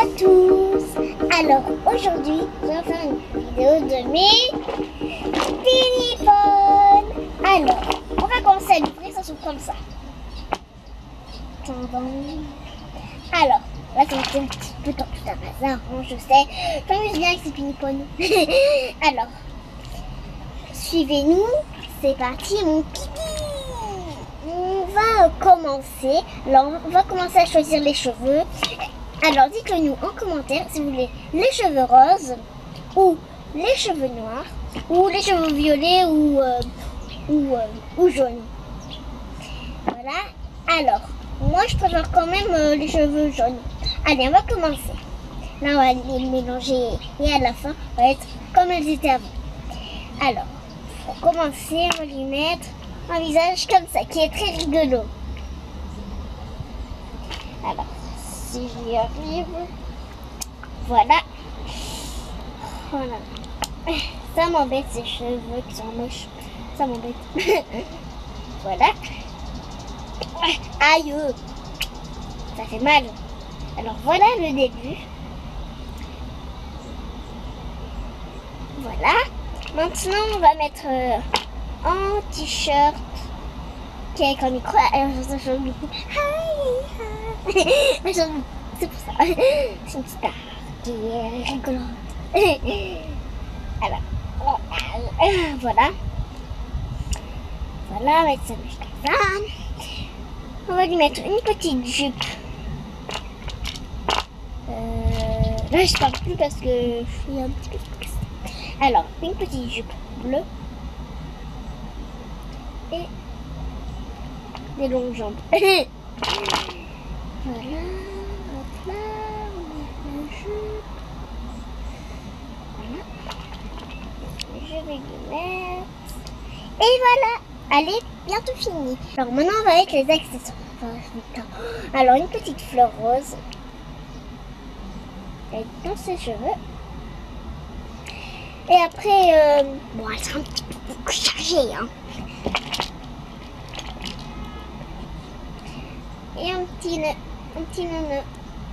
à tous. Alors aujourd'hui, je vais faire une vidéo de mes téléphones. Alors, on va commencer à l'ouvrir, ça s'ouvre comme ça. Alors, là c'est un petit peu comme tout un hasard, hein, je sais. J'amuse bien avec ces téléphones. Alors, suivez-nous, c'est parti mon pipi. On va commencer. Alors, on va commencer à choisir les cheveux. Alors, dites-le nous en commentaire si vous voulez les cheveux roses ou les cheveux noirs ou les cheveux violets ou jaunes. Voilà. Alors, moi je préfère quand même les cheveux jaunes. Allez, on va commencer. Là, on va les mélanger et à la fin, on va être comme elles étaient avant. Alors, pour commencer, on va lui mettre un visage comme ça, qui est très rigolo. Alors, si j'y arrive, voilà. Voilà. Ça m'embête ces cheveux qui sont moches. Ça m'embête. Voilà. Aïe, ça fait mal. Alors voilà le début. Voilà. Maintenant, on va mettre un t-shirt qui est comme micro. Alors, je change beaucoup. C'est pour ça. C'est une star qui est rigolote. Alors, voilà. Voilà, on va mettre ça comme ça. On va lui mettre une petite jupe. Là, je parle plus parce que je suis un petit peu stressée. Alors, une petite jupe bleue et des longues jambes. Voilà, hop là, on met la jupe. Voilà. Je vais lui mettre. Et voilà, allez, bientôt fini. Alors maintenant, on va avec les accessoires. Alors, une petite fleur rose. Elle est dans ses cheveux. Et après, bon, elle sera un petit peu beaucoup chargée, hein. Et un petit nœud.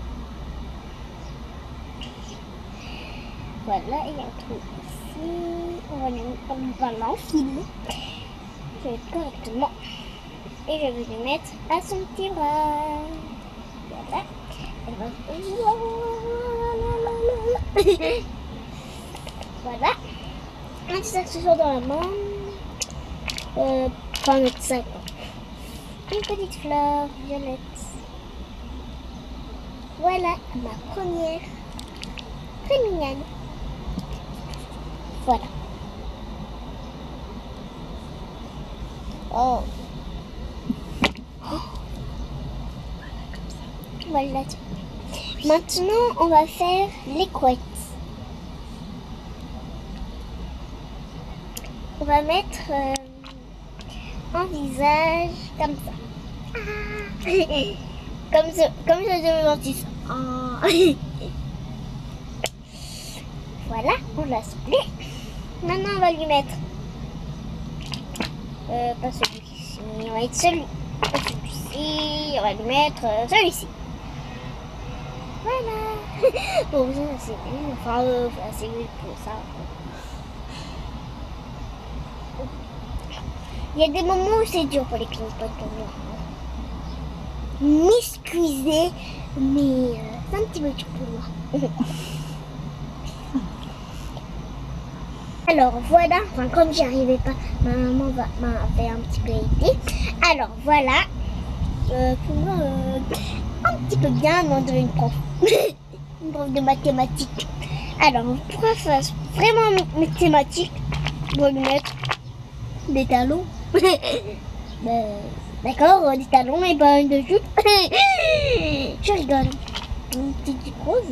Voilà, il y a un trou ici. On va l'enfiler. Je vais correctement. Et je vais lui mettre à son petit bras. Voilà. Voilà. Un petit accessoire dans la main. Pas mettre ça quoi. Une petite fleur violette. Voilà ma première. Très mignonne. Voilà. Oh. Voilà. Maintenant, on va faire les couettes. On va mettre un visage comme ça. Comme je devais ça. Voilà, on l'a soufflé. Maintenant, on va lui mettre pas celui-ci, on va mettre celui-ci, on va lui mettre celui-ci. Voilà. Bon, ça c'est nul, enfin, c'est nul pour ça. Il y a des moments où c'est dur pour les clignotes comme moi. M'excusez, mais c'est un petit peu dur pour moi. Alors voilà, enfin comme j'y arrivais pas, ma maman m'avait un petit peu aidé. Alors voilà, pour moi, un petit peu bien, on devait une prof. Une prof de mathématiques. Alors pour qu'elle fasse vraiment mathématiques, on va lui mettre des talons. D'accord, des talons et pas une jupe. Je rigole. Une petite jupe rose.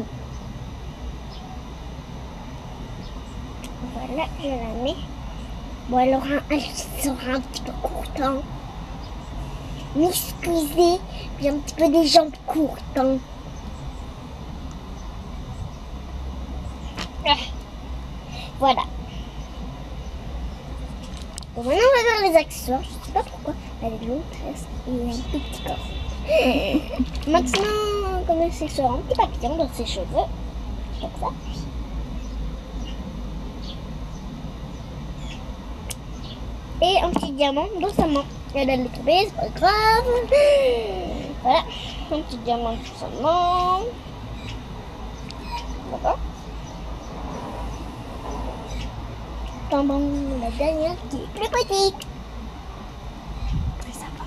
Voilà, je la mets. Bon, elle sera un petit peu courte. Hein. M'excusez, j'ai un petit peu des jambes courtes. Hein. Voilà. Bon, maintenant on va faire les accessoires. Je sais pas pourquoi. Elle est longue, tresse et un tout petit corps. Maintenant, comme un accessoire, un petit papillon dans ses cheveux. Comme ça. Et un petit diamant dans sa main. Elle allait tomber, c'est pas grave. Voilà, un petit diamant dans sa main. D'accord. La dernière qui est plus petite. Très sympa.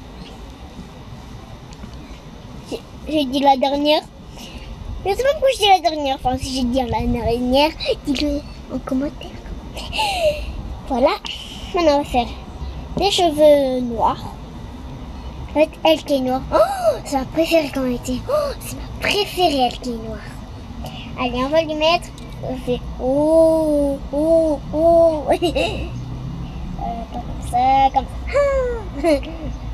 J'ai dit la dernière. Je sais pas pourquoi je dis la dernière. Enfin, si j'ai dit la dernière, dites-le en commentaire. Voilà. Maintenant, on va faire des cheveux noirs. En fait, elle qui est noire. Oh, c'est ma préférée quand elle était. Oh, c'est ma préférée, elle qui est noire. Allez, on va lui mettre. On fait oh, oh, oh. Comme ça, comme ça. Et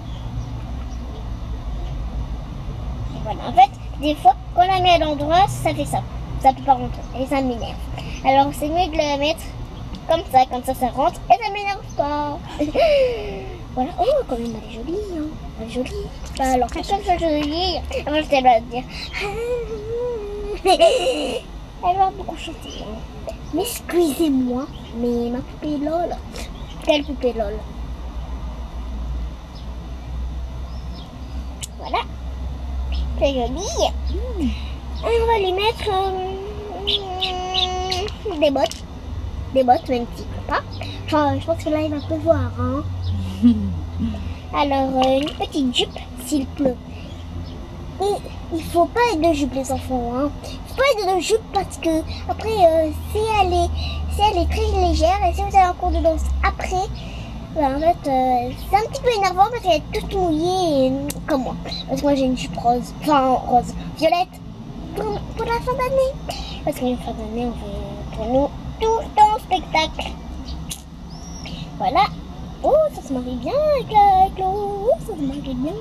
voilà, en fait, des fois, quand on la met à l'endroit, ça fait ça. Ça peut pas rentrer et ça m'énerve. Alors, c'est mieux de la mettre comme ça rentre et ça m'énerve pas. Voilà, oh, quand même, elle est jolie, hein. Elle est jolie. Bah, alors, quand elle est jolie, moi, je t'ai pas dire. Elle va beaucoup chanter. Hein. Mais excusez-moi, mais ma poupée LOL. Quelle poupée LOL? Voilà. C'est joli. Et on va lui mettre des bottes. Des bottes, même s'il pleut pas. Enfin, je pense que là, il va pleuvoir. Hein. Alors, une petite jupe s'il pleut. Et il faut pas être de jupe, les enfants. Hein. Il faut pas être de jupe parce que, après, si elle est très légère et si vous avez un cours de danse après, ben, en fait, c'est un petit peu énervant parce qu'elle est toute mouillée comme moi. Parce que moi, j'ai une jupe rose. Enfin, rose. Violette. Pour la fin d'année. Parce qu'une fin d'année, on fait pour nous tout le temps spectacle. Voilà. Oh, ça se marie bien avec l'eau. Oh, ça se marie bien.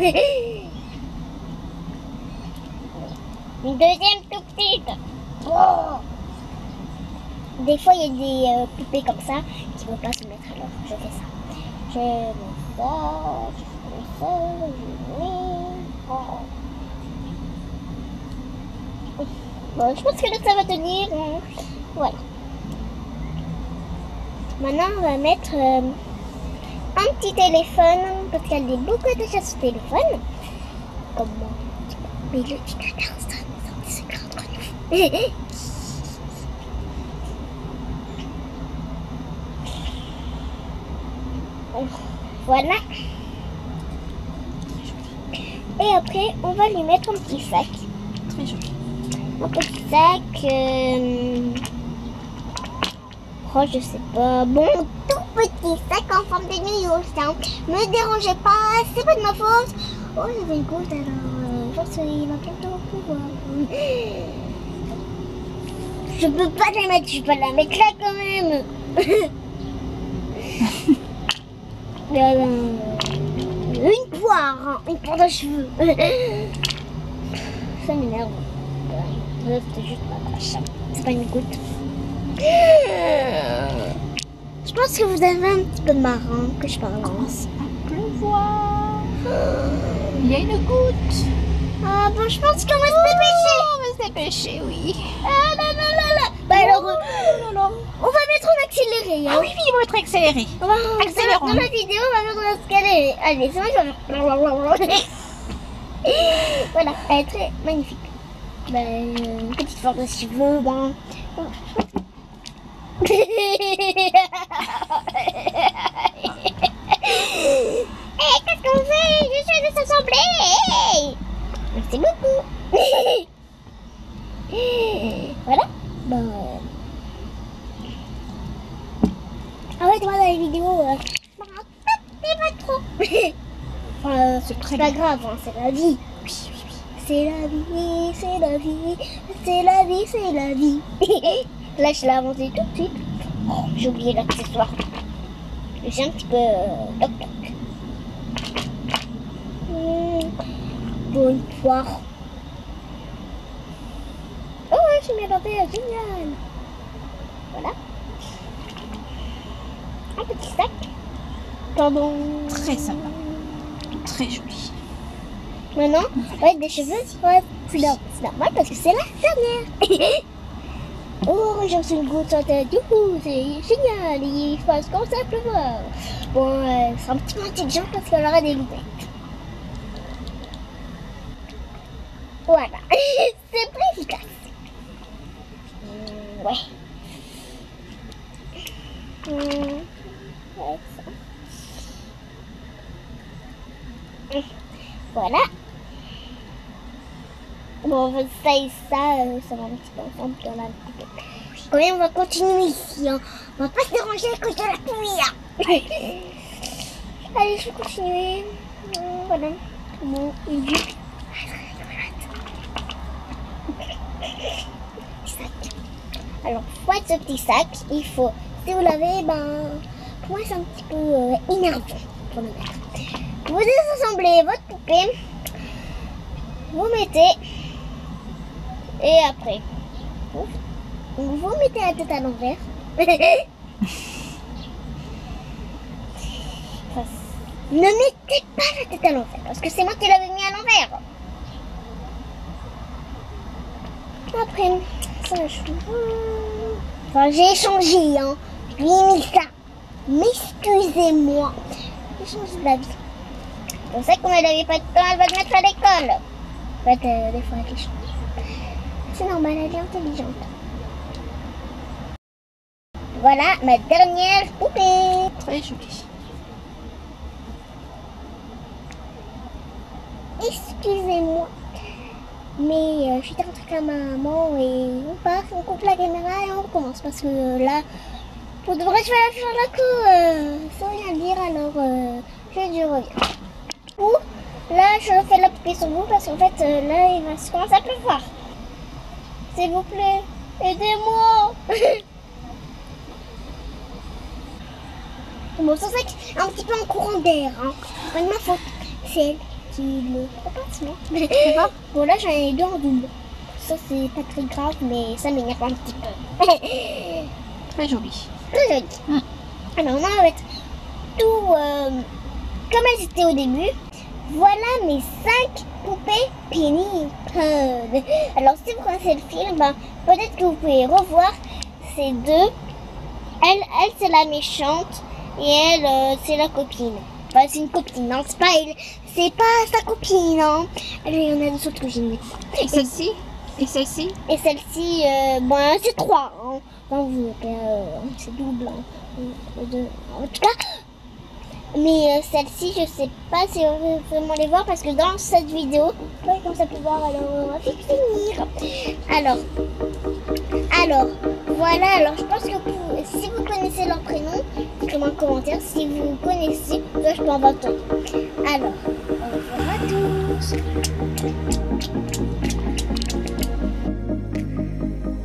Une deuxième tout petite. Oh. Des fois, il y a des poupées comme ça qui ne vont pas se mettre. Alors, je fais ça. Je mets ça, je mets ça, je mets... Oh. Bon, je pense que là, ça va tenir. Voilà. Maintenant, on va mettre un petit téléphone, parce qu'elle est beaucoup déjà sur le téléphone. Comme moi. Mais le petit caca, c'est grand entre nous. Voilà. Et après, on va lui mettre un petit sac. Très joli. Un petit sac. Oh, je sais pas. Bon, tout petit sac en forme de nounours. Hein. Me dérangez pas, c'est pas de ma faute. Oh, il y avait une goutte alors. Je pense qu'il va bientôt pouvoir. Je peux pas la mettre, je peux la mettre là quand même. Une poire, hein, une poire de cheveux. Ça m'énerve. C'était juste ma tâche. C'est pas une goutte. Je pense que vous avez un petit peu marre hein, que je parle. Commence à pleuvoir. Il y a une goutte. Ah bon, je pense qu'on va se dépêcher. On va se dépêcher, oui. Ah là là là là. Bah alors, on va mettre en accéléré. Hein. Ah oui, oui, ils vont être accélérés. On va Accélérons. dans la vidéo, on va mettre en accéléré. Allez, c'est moi qui va faire. Voilà, elle est très magnifique. Bah, une petite forme de cheveux, bon. Qu'est-ce qu'on fait? Je suis de s'assembler. Merci beaucoup. Voilà. Bon. Ah ouais, moi dans les vidéos, je m'en rappelle pas trop. Enfin, c'est pas grave, hein, c'est la vie. Oui, oui, oui. C'est la vie, c'est la vie, c'est la vie, c'est la vie. Là, je l'ai inventé tout de suite. Oh, j'ai oublié l'accessoire. J'ai un petit peu toc toc. Bon, une poire. Oh, ouais, j'ai mis à génial. Voilà. Un petit sac. Pardon. Très sympa. Très joli. Maintenant, on va être des cheveux roses. C'est normal parce que c'est la dernière. Oh, j'ai reçu une goutte sur la tête. Youhou, c'est génial. Il faut commencer à pleuvoir. Bon, c'est un petit peu intelligent parce qu'elle aura des lunettes. Voilà. C'est plus efficace. Ouais. Ouais, ça. Voilà. Bon, ça et ça, ça va un petit peu ensemble. On a un petit peu. Quand même, on va continuer ici. Hein. On va pas se déranger à cause de la pluie. Hein. Allez, je vais continuer. Voilà. Bon, il dit. Alors, pour être ce petit sac, il faut, si vous l'avez, pour moi c'est un petit peu énervant pour le mettre. Vous désassemblez votre poupée, vous mettez, et après, vous mettez la tête à l'envers. Ne mettez pas la tête à l'envers, parce que c'est moi qui l'avais mis à l'envers. Après, ça enfin, j'ai changé, hein. Je lui ai mis ça. Mais excusez-moi. J'ai changé de la vie. C'est pour ça qu'on elle n'avait pas de temps, elle va le mettre à l'école. En fait, des fois, elle change. C'est normal, elle est intelligente. Voilà ma dernière poupée. Très jolie. Excusez-moi. Mais je suis rentrée avec la maman et on part, on coupe la caméra et on recommence parce que là, pour de vrai, je vais la faire la queue sans rien dire, alors je reviens. Ou là, je fais la poupée sur vous parce qu'en fait, là, il va se commencer à pleuvoir. S'il vous plaît, aidez-moi. Bon, c'est ça qui est un petit peu en courant d'air. Hein. C'est pas de ma faute, c'est elle qui le repasse, non? C'est pas. Bon, là, j'en ai deux en double. Ça, c'est pas très grave, mais ça m'énerve un petit peu. Très joli. Très joli. Alors, on va mettre tout comme elles étaient au début. Voilà mes 5 poupées Penny Pug. Alors, si vous connaissez le film, peut-être que vous pouvez revoir ces deux. Elle c'est la méchante et elle, c'est la copine. Enfin, c'est une copine, non, c'est pas elle. C'est pas sa copine, hein. Il y en a deux autres que j'ai mis. Et celle-ci? Et celle-ci? Et celle-ci, c'est 3. Hein. Enfin, c'est double. Hein. En tout cas, mais celle-ci, je sais pas si on veut vraiment les voir parce que dans cette vidéo, comme ça peut voir, alors on va finir. Alors, voilà. Alors, je pense que si vous connaissez leur prénom, dites-moi en commentaire. Si vous connaissez, je peux en voir d'autres. Alors, au revoir à tous.